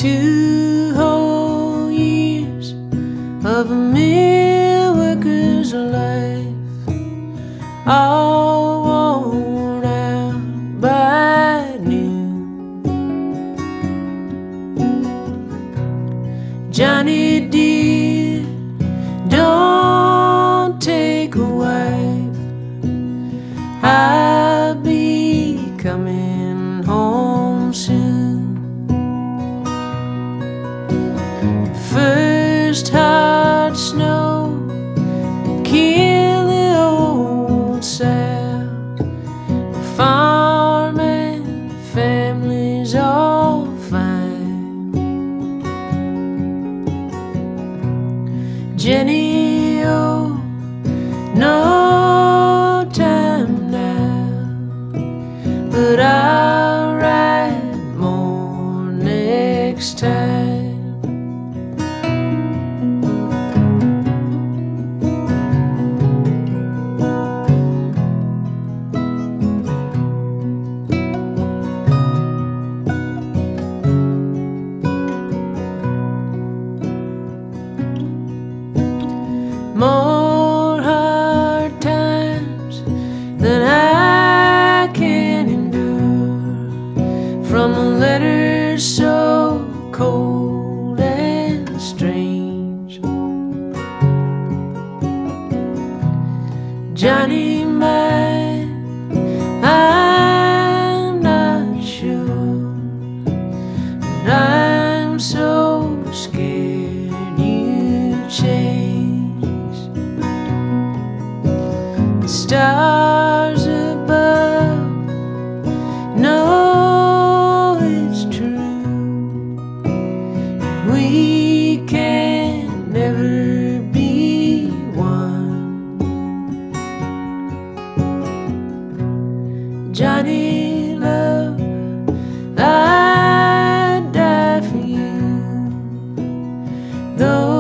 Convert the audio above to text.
2 whole years of a mill worker's life, all worn out by noon. Johnny dear, don't take a wife, I'll be coming home soon. First hard snow kill the old South, the farm and family's all fine. Jenny, oh, no time now, but I'll write more next time. More hard times than I can endure, from a letter so cold and strange. Johnny mine, I'm not sure, but I'm so scared you change. The stars above know it's true, we can never be one. Johnny love, I'd die for you, though